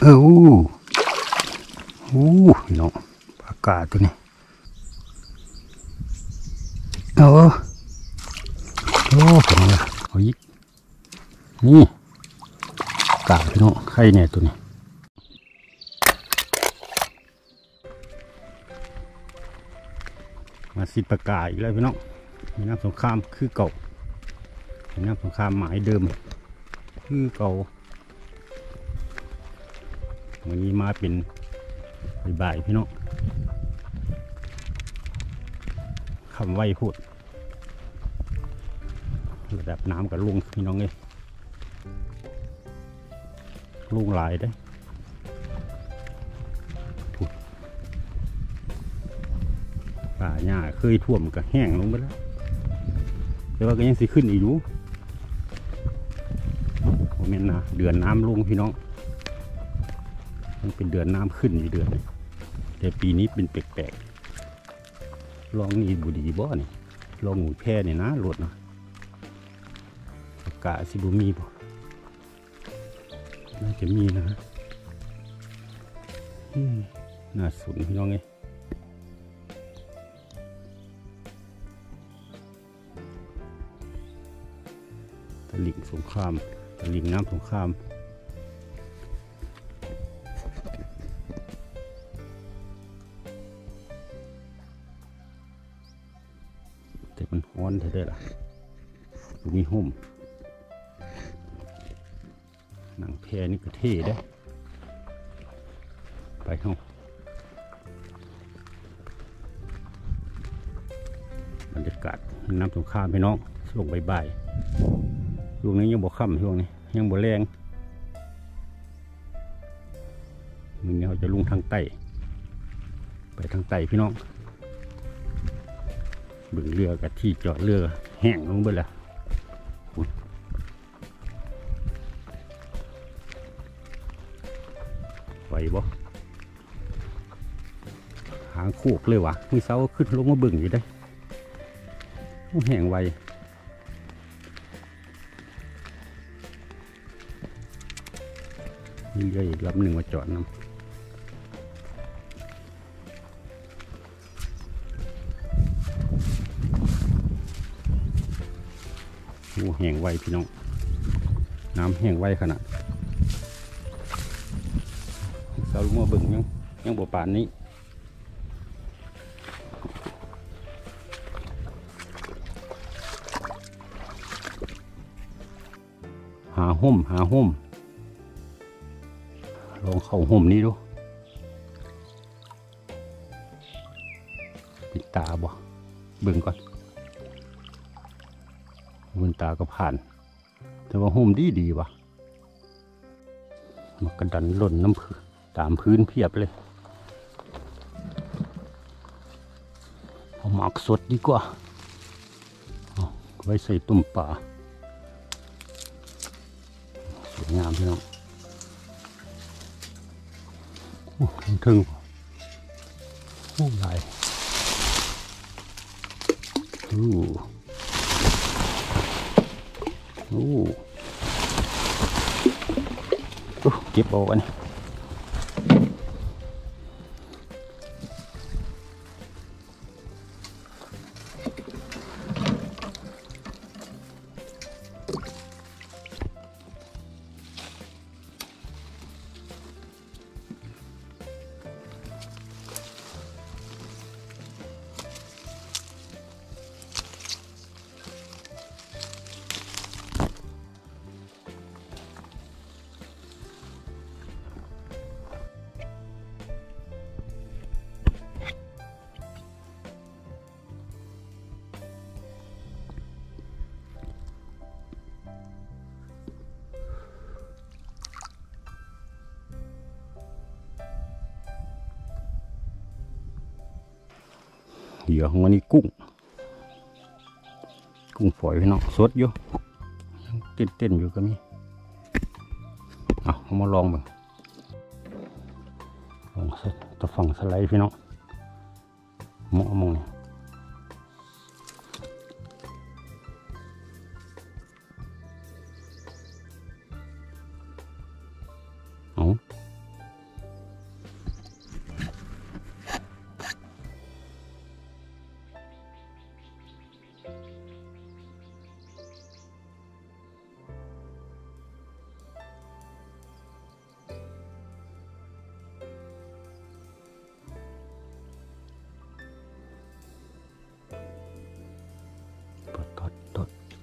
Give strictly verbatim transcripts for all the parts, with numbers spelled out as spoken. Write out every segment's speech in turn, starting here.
เอออู้อู้พี่น้องปากกาตัวนี้เออโอ้ผมเลยเอาอีกนี่กาพี่น้องไข่เนี่ยตัวนี้มาสิปากกาอีกแล้วพี่น้องมีน้ำสงครามคือเก่ามีน้ำสงครามหมายเดิมคือเก่าวันนี้มาเป็นบ่ายๆพี่น้องคำไว้พูดระดับน้ำกับลุงพี่น้องเลยลุงหลายได้ป่าหญ้าเคยท่วมก็แห้งลงไปแล้วแต่ว่าก็ยังสิขึ้นอีกอยู่โมเมนต์นะเดือนน้ำลงพี่น้องมันเป็นเดือนน้ำขึ้นอีกเดือนแต่ปีนี้เป็นแปลกๆลองนี่บุดีบ่นี่ลองหมูแพร่เนี่ยนะหลดนะอากาศสิบุมีบ่น่าจะมีนะฮะน่าสนพี่น้องไงตลิ่งสงครามตลิ่งน้ำสงครามแต่มันฮ้อนได้ล่ะมีห่มหนังแพนี่ก็เท่ได้ไปห้องบรรยากาศน้ำสงครามพี่น้องช่วงบ่ายๆช่วงนี้ยังบ่ค่ำช่วงนี้ยังบ่แรงมึงเนี่ยเขาจะลงทางใต้ไปทางใต้พี่น้องบึงเรือกับที่จอดเรือแห้งลงไปแล้วไหวบ่หางโคกเลยวะมีเสาขึ้นลงมาบึงอยู่ได้แห้งไวมีเรืออีกลำหนึ่งมาจอดน้ำโอ้แห้งไวพี่น้องน้ำแห้งไวขนาดเสาลงมาบึงยังยังบ่ป่านนี้หาห่มหาห่มลองเข้าห่มนี้ดูปิดตาบ่เบิ่งก่อนเบิ่งตาก็ผ่านแต่ว่าห่มดีดีวะมันกระดันหล่นน้ำพื้นตามพื้นเพียบเลยเอาหมากสดดีกว่าไว้ใส่ตุ่มปลาสวยงามพี่น้องโอ้ถึงโอ้ลายโอ้โอ้เก็บเอาอันนี้เหยื่อของวันนี้กุ้งกุ้งฝอยพี่น้องสดอยู่เต้นเต้นอยู่ก็มีเอามาลองบ้างลองตะฝั่งสไลด์พี่น้องมองมองนี่เอา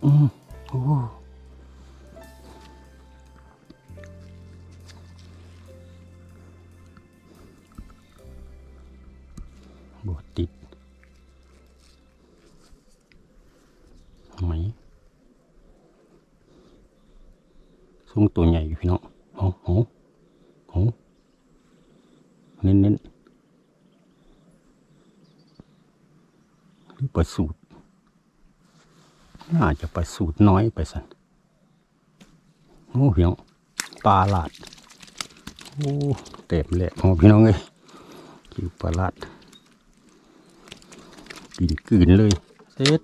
อืมโอ้บวติดไหมซุ้งตัวใหญ่อยู่พี่น้องโอ้โหโอ้เน้นเน้นหรือประสูตรน่าจะประสูตรน้อยไปสันโอ้พี่น้องปลาลาดโอ้เต็มเลยโอ้พี่น้องเอ้ยคิวปลาลาดกินกืนเลยเซ็ต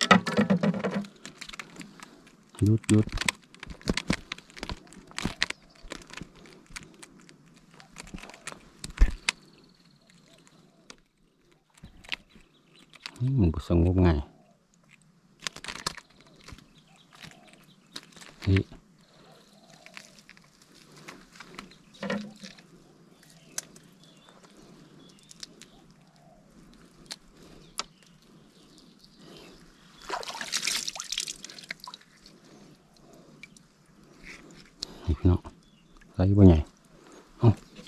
หยุดหยุดมันบุสงบไงนี่พี่น้องใส่บ่ใหญ่เอา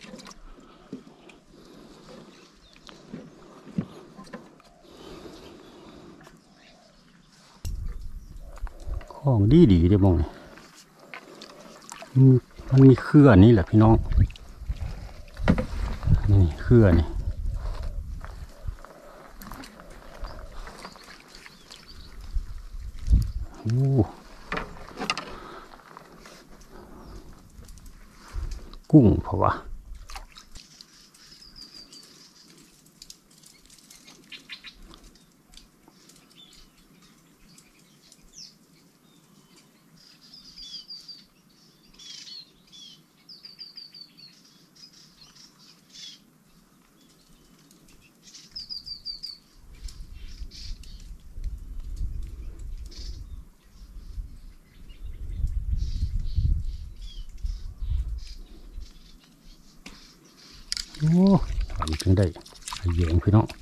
ของดีดีได้บ้างมันมีเครือนี่แหละพี่น้องนี่เครือนี่โอ้กุ้งเพราะว่าโอ้ทำถึงได้ขยงพี่น้อง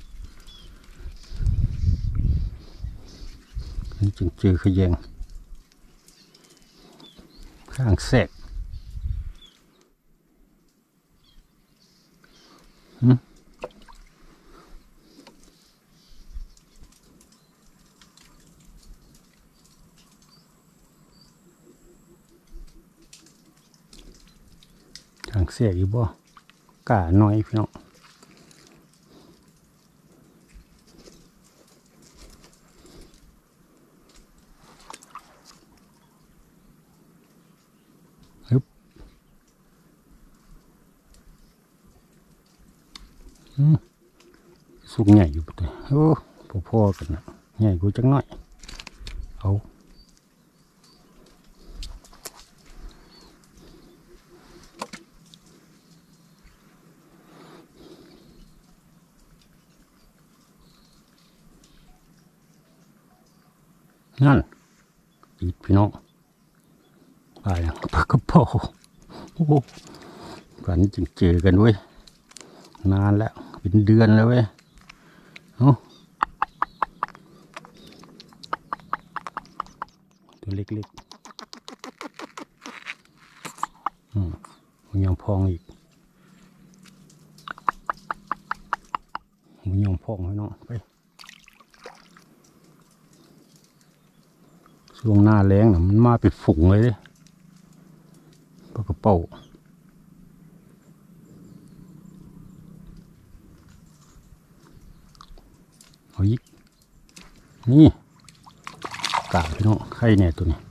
นี่จึงเจอขยงข้างแสกข้างแสกอยู่บ่กาน้อยพี่น้องฮึบสุกใหญ่อยู่ตัวโอ้พอๆกันนะใหญ่กูจังน้อยเอานั่นติดพี่น้องปลาอย่างปลากระเป๋าโอ้กันจึงเจอกันเว้ยนานแล้วเป็นเดือนแล้วเว้ยเอาตัวเล็กๆอืมมันยังพองอีกมันยังพองให้น้องไปช่วงหน้าแรงน่ะมันมาเป็นฝูงเลยเด้ปลากระเป๋าเอาอีกนี่กาพี่น้องไข่เนี่ยตัวนี้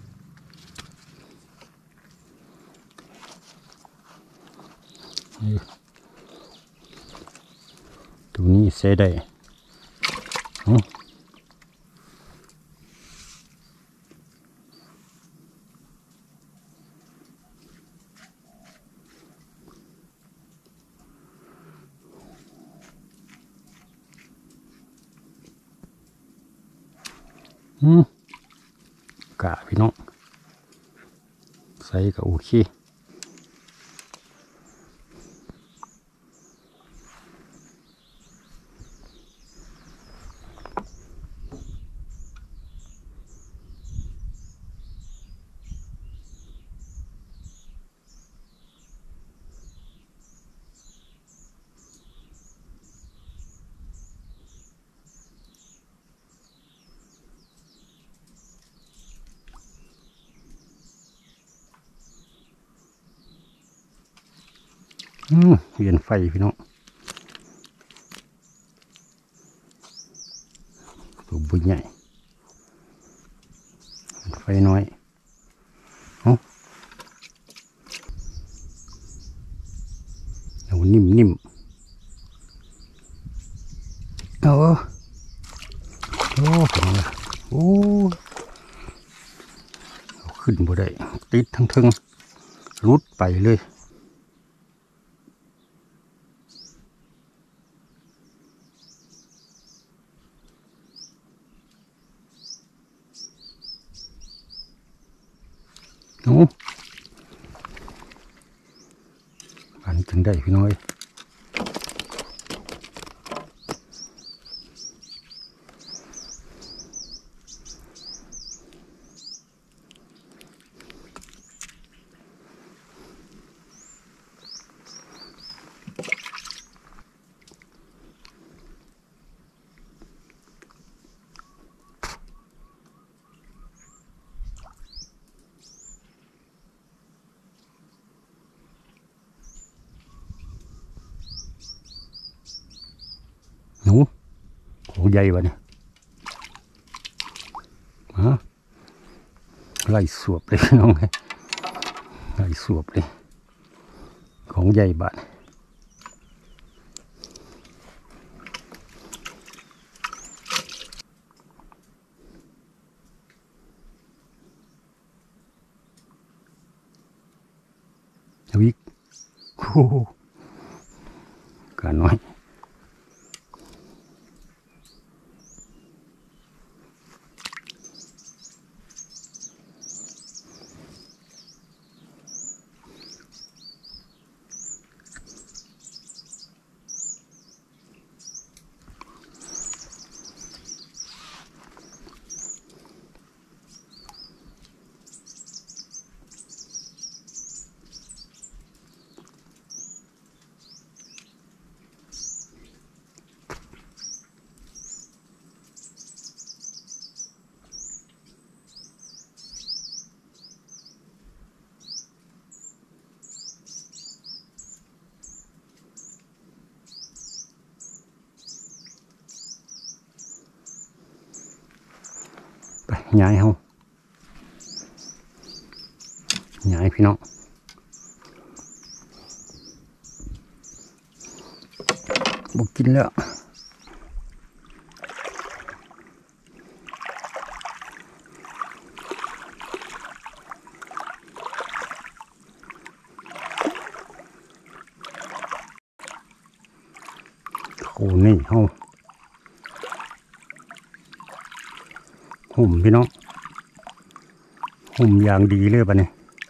ตัวนี้เสียได้อืมกะพี่น้องใส่ก็โอเคอืมเวียนไฟพี่น้องตัวบุญใหญ่ไฟน้อยเอาเอานิ่มนิ่มเอาโอ้เป็นไงโอ้ขึ้นบ่ได้ติดทั้งทึงรุดไปเลยโอ้อันถึงได้พี่น้อยหนูของใหญ่วะเนี่ยฮะไล่สวบเลยน้องไล่สวบเลยของใหญ่บาดวิกโอ้การน้อยไปย้ายเฮาย้ายพี่น้องบอกกินแล้วโอ้นี่เฮาหุ่มพี่น้องหุ่มอย่างดีเลยปะเนี่ย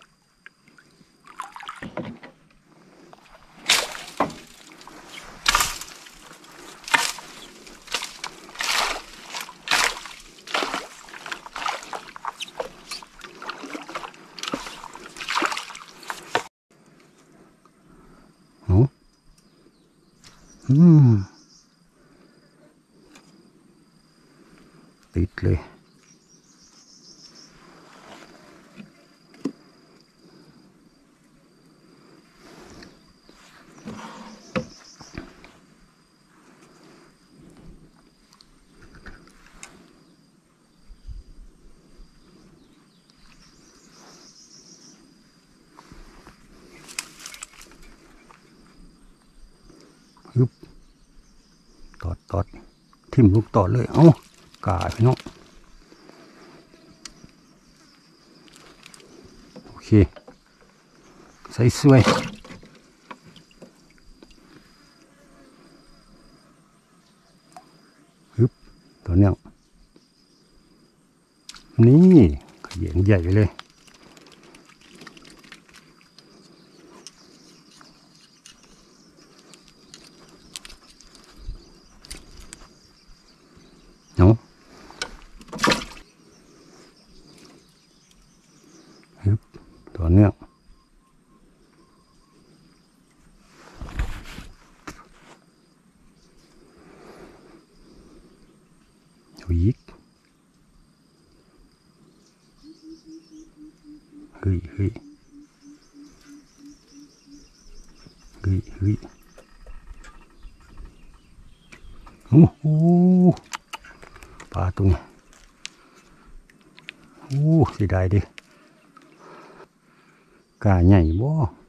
โอ้อืมติดเลยฮึบตอดตอดทิ่มลูกตอดเลยเอ้ากาพี่น้องโอเคใส่สวยฮึบตัวเนี้ยนี่ขยันใหญ่เลยเนาะฮึบตัวเนี้ยเอาอีกเฮ้ยเฮ้ยโอ้โหปลาตัวนี้โอ้เสียดายดิกาใหญ่บ่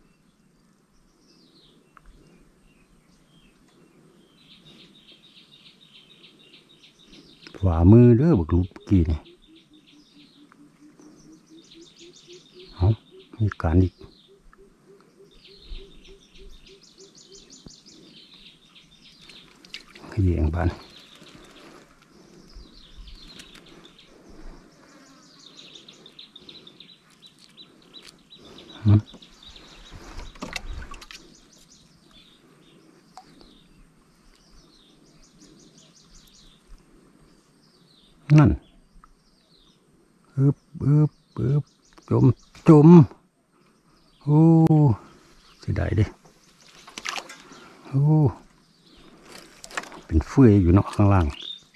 ฝ่ามือเด้อบักลูกกี่นี่เอามีการอีกขยี้บ้านนั่นอึบอึบอึบจมจมโอ้เสียดายดิโอ้เป็นเฟื่อยอยู่เนาะข้างล่าง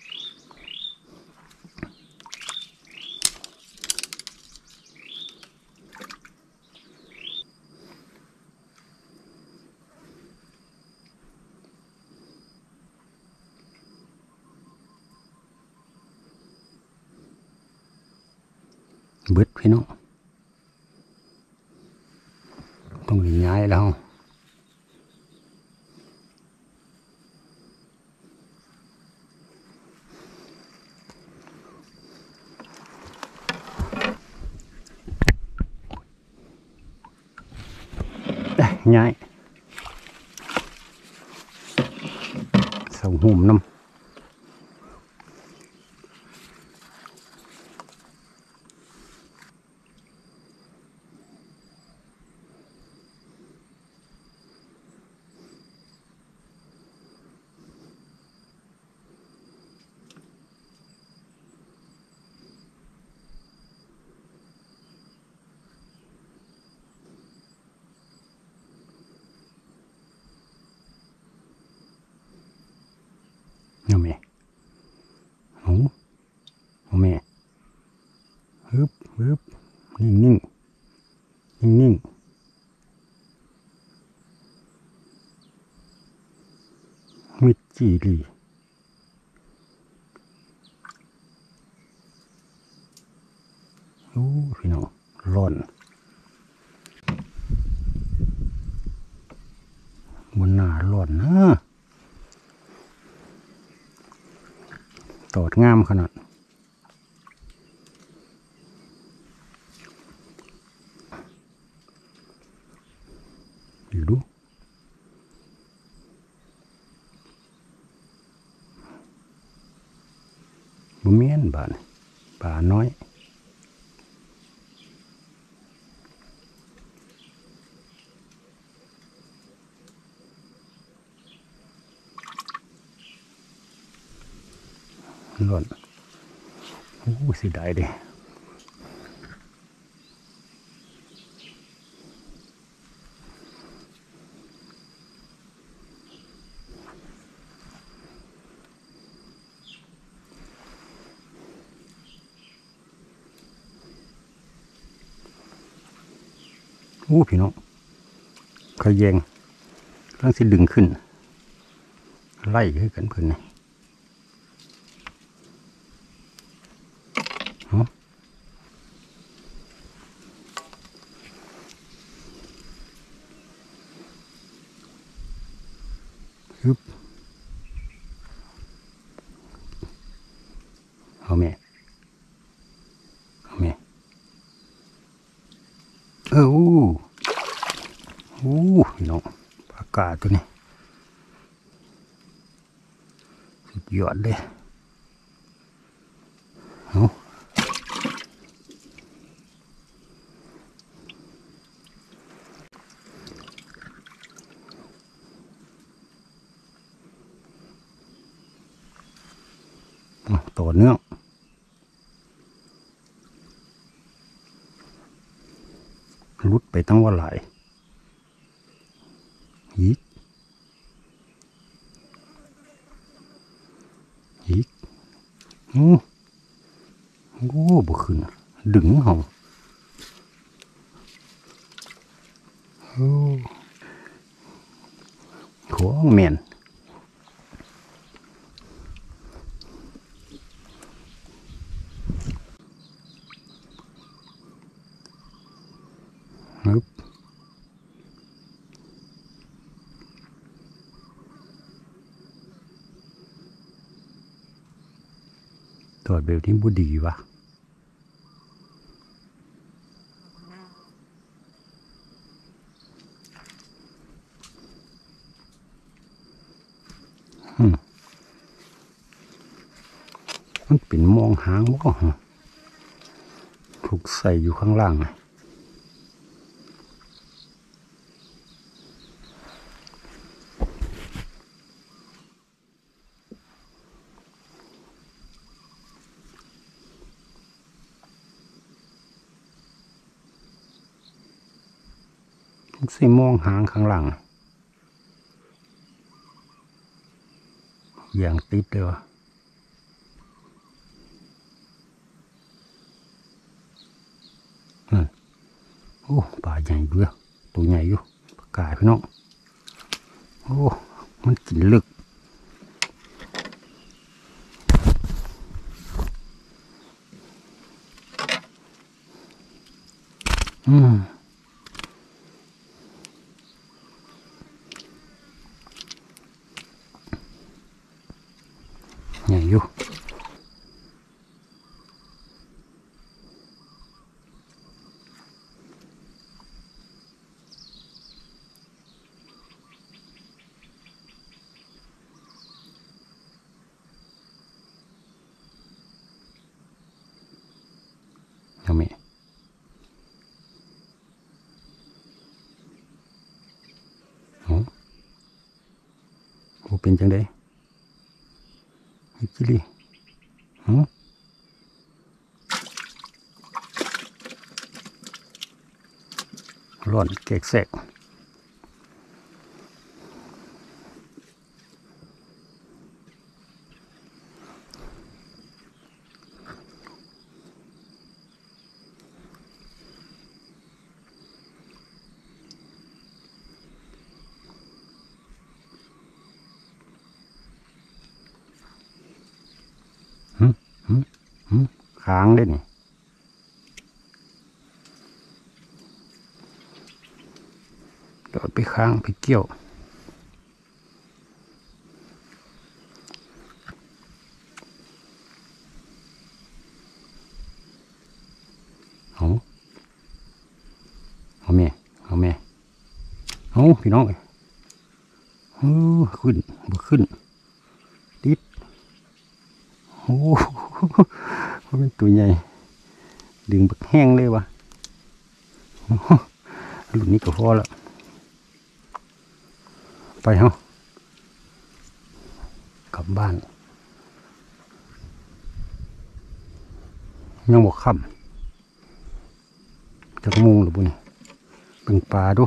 เบิดพี่น้องต้องย้ายแล้วย้ายเสาหุ่มน้ำเอาแม่เอาเอาแม่ฮึบฮึบนิ่งนิ่งนิ่งนิ่งมิดจีรีโอ้พี่น้องร้อนบนหน้าร้อนนะตอดงามขนาดอยู่ดูบุเมียนบานป่าน้อยหล่นโอ้เสียดายดิโอ้พี่น้องขยงกำลังสิดึงขึ้นไล่ให้กันเพื่อนนี่ฮึบเอาแม่เอาแม่เออโอ้โอ้พี่น้องปลากาตัวนี้สุดยอดเลยเอาต่อเนื่องรุดไปตั้งว่าหลายอีกอีกโอ้โอ้บ่ขึ้นดึงเหรอโอ้ของแม่นฮึบตรวจเบลที่บุดีวะมันเป็นมองหางบ่ถูกใส่อยู่ข้างล่างไงใส่มองหางข้างล่างอย่างติดเลยวะโอ้ปลาใหญ่ด้วยตัวใหญ่อยู่ปลากายพี่น้องโอ้มันกินลึกอืมใหญ่อยู่ทำไมโอ้โหเป็นจังได้ฮิจิลีหืมร้อนเกกแสกค้างได้นี่โดดไปค้างไปเกี่ยวเอาเอาแม่เอาแม่เอาพี่น้องเลยเออขึ้นบ่ขึ้นติดโอ้มันเป็นตัวใหญ่ดึงบักแห้งเลยวะรุ่นนี้ก็พอแล้วไปเฮากลับบ้านยังบอกค่ำจะกระมุงหรือบุญเป็นปลาดู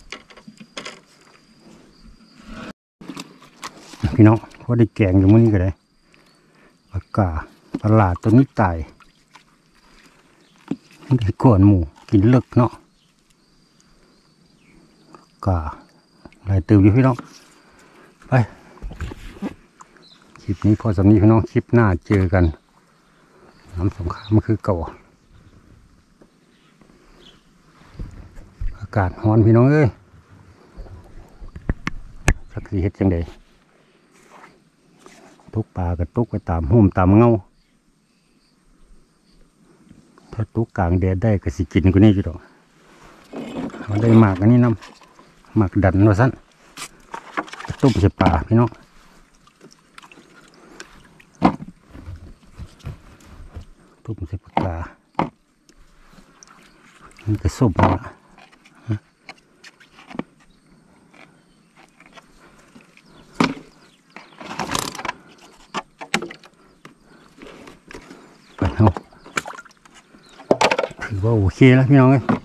พี่น้องพอได้แกงอยู่มื้อนี้ก็ได้ปลากาตลาดตัวนี้ตายได้ก่อนหมูกินเลิกเนาะกาหลายตื่นอยู่พี่น้องไปคลิปนี้พอสำนี้พี่น้องคลิปหน้าเจอกันน้ำสงครามคือเก่าอากาศร้อนพี่น้องเอ้ยสักสีเฮ็ดจังใดทุกปลาก็ตุกไปตามห่มตามเงาถ้าตุกกลางแดดได้ก็สิกินกว่านี้อยู่ดอกเอาได้หมากอันนี้น้ำหมากดันว่าสั้นตุ้มใส่ปลาพี่น้องตุ้มใส่ปลามันก็ส้มละไปเอาถือว่าโอเคแล้วพี่น้องเอ้ย